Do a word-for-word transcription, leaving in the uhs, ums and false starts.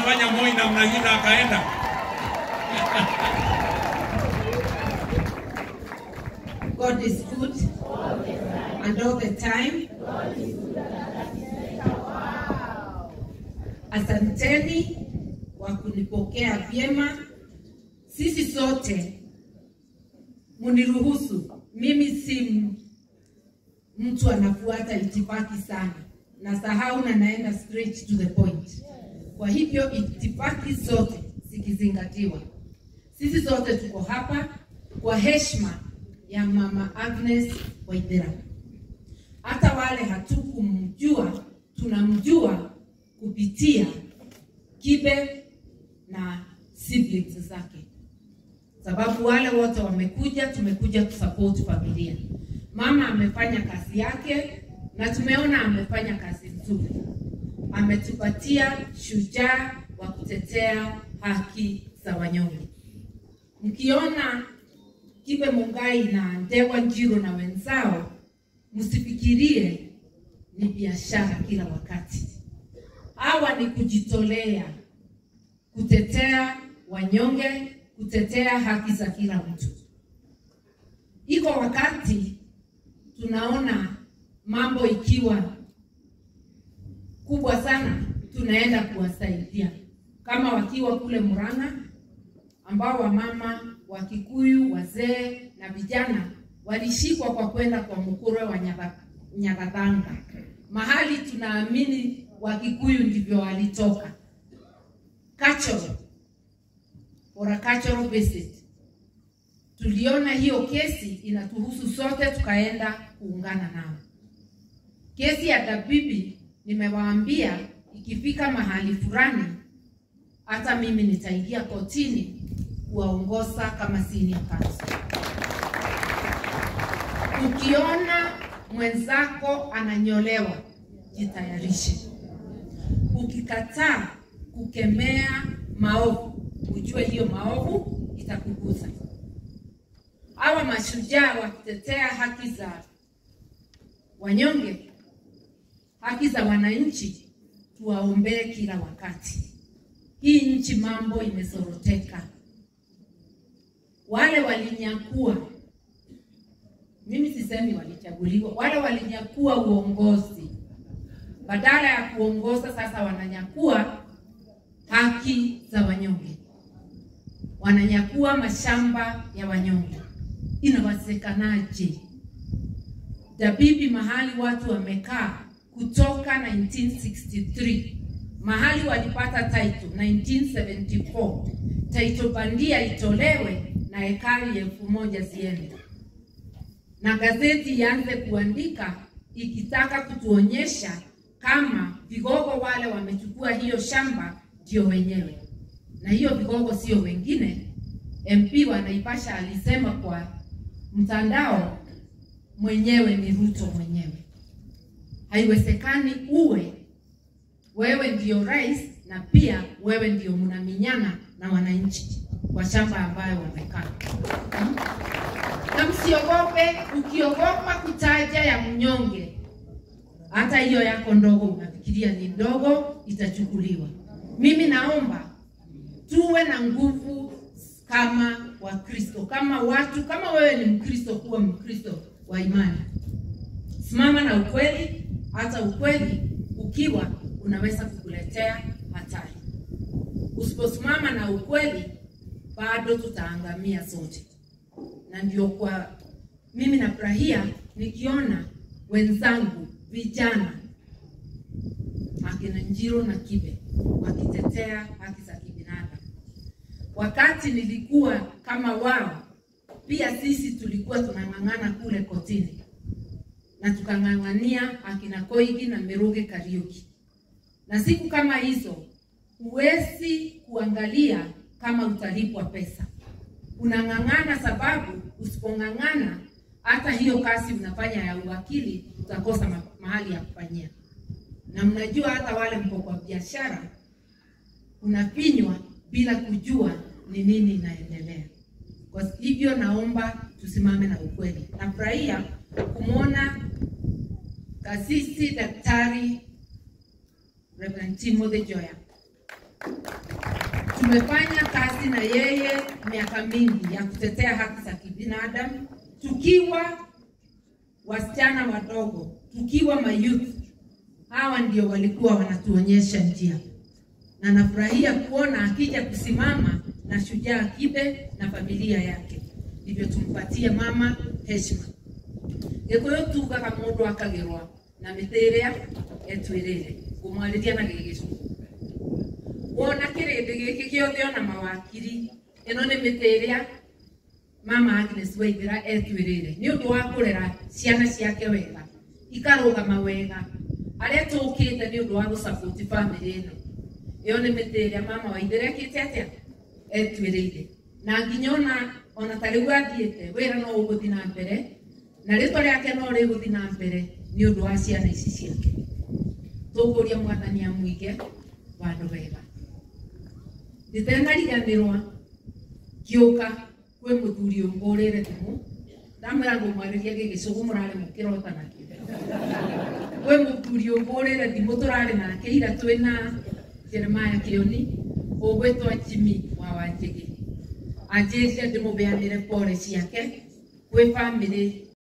alifanya Moi namna hii na akaenda. God is good and all the time. Asanteni kwa kunipokea vyema. Sisi sote muniruhusu, mimi si mtu anafuata itifaki sana, na sahau na naenda straight to the point. Kwa hivyo itifaki zote zikizingatiwa, sisi sote tuko hapa kwa heshima ya Mama Agnes Waithera. Hata wale hatukumjua tunamjua kupitia Kibe na siblings zake, sababu wale wote wamekuja, tumekuja kusupport familia. Mama amefanya kazi yake na tumeona amefanya kazi nzuri. Ametupatia shujaa wa kutetea haki za wanyonge. Mkiona Kibe Mungai na Ndewa Njiro na wenzao, msifikirie ni biashara kila wakati. Hawa ni kujitolea kutetea wanyonge, kutetea haki za kila mtu. Iko wakati tunaona mambo ikiwa kubwa sana, tunaenda kuwasaidia. Kama wakiwa kule Murang'a, ambao wamama wa Kikuyu, wazee na vijana walishikwa kwa kwenda kwa mkure wa Nyagathanga, mahali tunaamini wa Kikuyu ndivyo walitoka. Cultural, for a cultural visit. Tuliona hiyo kesi inatuhusu sote, tukaenda kuungana nao. Kesi ya Ndabibi nimewaambia ikifika mahali fulani, hata mimi nitaingia kotini kuwaongoza kama senior counsel. Ukiona mwenzako ananyolewa, jitayarishe. Ukikataa kukemea maovu, ujue hiyo maovu itakugusa. Hawa mashujaa wa kutetea haki za wanyonge, haki za wananchi, tuwaombee kila wakati. Hii nchi mambo imesoroteka. Wale walinyakua, mimi sisemi walichaguliwa, wale walinyakua uongozi, badala ya kuongoza sasa wananyakua haki za wanyonge. Wananyakua mashamba ya wanyonge. Inawezekanaje? Ndabibi mahali watu wamekaa kutoka nineteen sixty-three, mahali walipata title nineteen seventy-four, title bandia itolewe na ekari elfu moja ziende, na gazeti ianze kuandika ikitaka kutuonyesha kama vigogo wale wamechukua hiyo shamba ndio wenyewe, na hiyo vigogo sio wengine. M P wa Naivasha alisema kwa mtandao mwenyewe ni Ruto mwenyewe. Haiwezekani uwe wewe ndio rais na pia wewe ndio mnaminyana na wananchi kwa shamba ambayo wamekaa. Na msiogope, ukiogopa kutaja ya mnyonge, hata hiyo yako ndogo unafikiria ni ndogo, itachukuliwa. Mimi naomba tuwe na nguvu kama wa Kristo, kama watu, kama wewe ni Mkristo, kuwa Mkristo wa imani. Simama na ukweli, hata ukweli ukiwa unaweza kukuletea hatari. Usiposimama na ukweli, bado tutaangamia sote. Na ndio kwa mimi nafurahia nikiona wenzangu vijana akina Njiro na Kibe wakitetea haki za kibinadamu. Wakati nilikuwa kama wao, pia sisi tulikuwa tunang'ang'ana kule kotini, na tukang'ang'ania akina Koigi na Meruge Kariuki. Na siku kama hizo huwezi kuangalia kama utalipwa pesa. Unang'ang'ana sababu usipong'ang'ana hata hiyo kazi unafanya ya uwakili utakosa ma mahali ya kufanyia. Na mnajua hata wale mko kwa biashara unapinywa bila kujua ni nini inaendelea. Kwa hivyo naomba tusimame na ukweli. Nafurahia kumwona Kasisi Daktari Reverend Timothy Joya tumefanya kazi na yeye miaka mingi ya kutetea haki za kibinadamu, tukiwa wasichana wadogo, tukiwa mayouth. Hawa ndio walikuwa wanatuonyesha njia, na nafurahia kuona akija kusimama na Shujaa Kibe na familia yake. Ndivyo tumpatie mama heshima. Gekuyo tuga kama mundu akagirwa na miterea etwirire kumwaliria na gigicu. Wona kirinde giki kiothe ona mawakiri eno ni miterea mama Agnes Waithira etwirire ni undu wa kurera ciana ciake wega ikarugama wega aria tukite ni undu wa gusupport family ino. Iyo ni miterea mama Waithira kitetea etwirire na nginyona ona tariu athiete wira no uguthi na mbere na rito riake no riguthi na mbere ni undu wa ciana ici ciake. Tuguria mwathani amuige wandu wega. Nditenariganirwa kiuka kwe muthuri umburire thimu ndamwira ngumwariria gigicugu murare mukirota nakio kwe muthuri umburire thimu turare nake ira twina Jeremiah Kioni ugwetwa Jimmy wa Wanjigi anjĩrire ndĩmũbeanĩre pole ciake kwĩ family